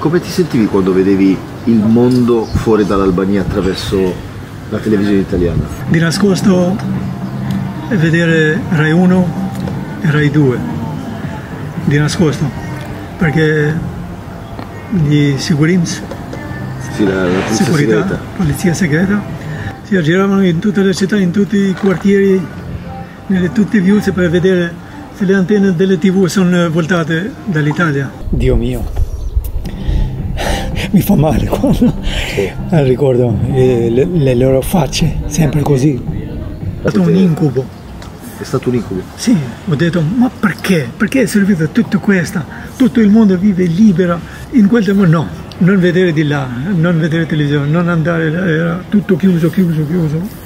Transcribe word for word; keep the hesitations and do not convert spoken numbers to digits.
Come ti sentivi quando vedevi il mondo fuori dall'Albania attraverso la televisione italiana? Di nascosto vedere Rai uno e Rai due, di nascosto, perché gli Sigurims, sì, la, la polizia sicurezza, segreta. polizia segreta, si aggiravano in tutte le città, in tutti i quartieri, nelle tutte viuzze per vedere se le antenne delle tivù sono voltate dall'Italia. Dio mio, mi fa male quando sì. ricordo eh, le, le loro facce, sempre così. È stato un incubo. È stato un incubo? Sì, ho detto, ma perché? Perché è servito tutto questo? Tutto il mondo vive libero, in quel tempo no, non vedere di là, non vedere televisione, non andare, era tutto chiuso, chiuso, chiuso.